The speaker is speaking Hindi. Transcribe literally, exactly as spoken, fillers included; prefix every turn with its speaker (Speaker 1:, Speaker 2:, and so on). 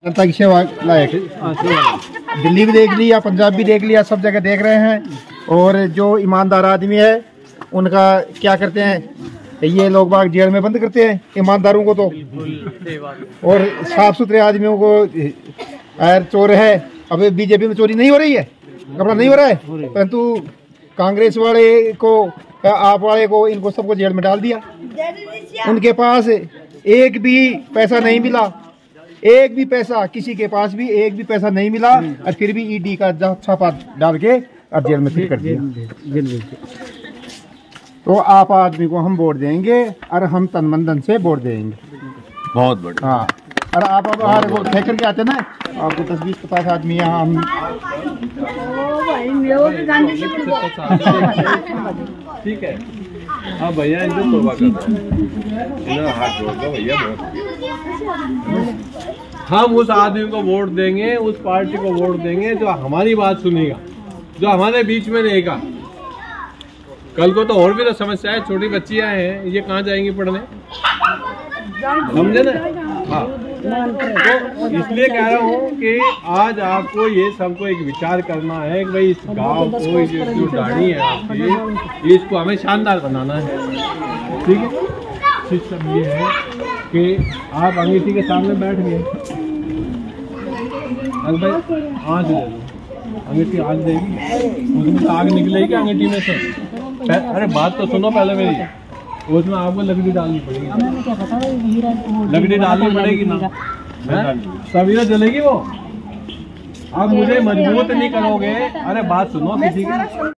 Speaker 1: जनता की सेवा लायक दिल्ली भी देख लिया, पंजाब भी देख लिया, सब जगह देख रहे हैं। और जो ईमानदार आदमी है उनका क्या करते हैं, ये लोग बाग जेल में बंद करते हैं ईमानदारों को तो, और साफ सुथरे आदमियों को चोर है। अब बीजेपी में चोरी नहीं हो रही है, कपड़ा नहीं हो रहा है, परंतु कांग्रेस वाले को, आप वाले को, इनको सबको जेल में डाल दिया। उनके पास एक भी पैसा नहीं मिला, एक भी पैसा, किसी के पास भी एक भी पैसा नहीं मिला, और फिर भी ईडी का छापा डाल के और जेल में फिट कर दिया। तो आप आदमी को हम वोट देंगे और हम तन मन धन से वोट देंगे।
Speaker 2: बहुत बढ़िया।
Speaker 1: हाँ, और आप अब बाहर वो फेंक करके आते ना, आपको दस बीस पचास आदमी यहाँ हम
Speaker 2: ठीक है। हाँ भैया, इनको तोबा कर दो, हाथ जोड़ दो भैया, बहुत हम उस आदमी को वोट देंगे, उस पार्टी को वोट देंगे जो हमारी बात सुनेगा, जो हमारे बीच में रहेगा। कल को तो और भी तो समस्याएं, छोटी बच्चियां हैं, ये कहाँ जाएंगी पढ़ने, समझे ना। हाँ, तो इसलिए कह रहा हूँ कि आज आपको ये सबको एक विचार करना है कि भाई इस गांव को, जो गाड़ी है आपकी, इसको हमें शानदार बनाना है। ठीक है, सिस्टम ये है कि आप अंगीठी के सामने बैठ गए, भाई आँच दे दो, अंगीठी आँच देगी, उसमें से आग निकलेगी क्या अंगीठी में से? अरे बात तो सुनो पहले मेरी, उसमें आपको लकड़ी डालनी पड़ेगी, लकड़ी डालनी पड़ेगी ना, तभी ना जलेगी वो। आप मुझे मजबूत नहीं करोगे। अरे बात सुनो किसी की।